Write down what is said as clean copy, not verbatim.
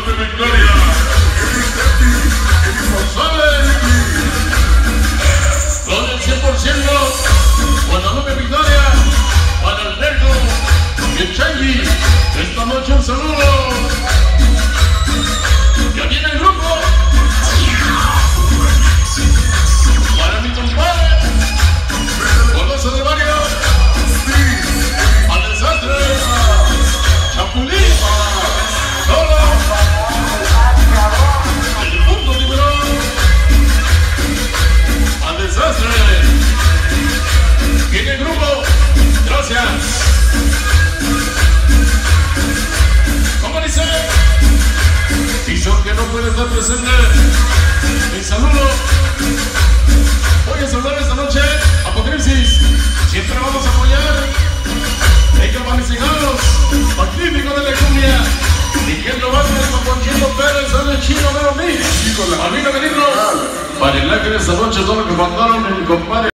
Guadalupe Victoria, González, con el 100%, Guadalupe Victoria, para el Negro y el Changi. Esta noche un saludo. Ya viene el grupo. Para mi compadre, Coloso de Barrio, al desastre, Chapulín, Solo, el punto tiburón, al desastre. Viene el grupo. Gracias. ¿Cómo dice? Dijo que no puede estar presente. El saludo. Voy a saludar esta noche Apocalipsis. Siempre vamos a apoyar. Ellos van cigarros. Magnífico de la cumbia. Dirigiendo Vázquez con Conchito Pérez. Sale Chino de los mil. Amigo Benigno. Para el ángel esta noche todo lo que mandaron el compadre.